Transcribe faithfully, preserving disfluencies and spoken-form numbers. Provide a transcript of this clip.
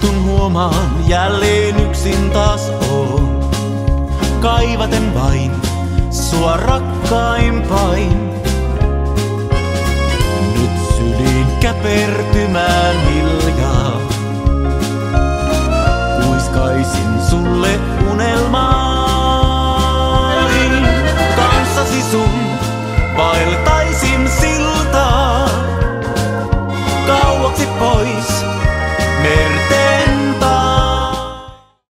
istun huomaan, jälleen yksin taas oon. Kaivaten vain sua rakkaimpain. Nyt syliin käpertyy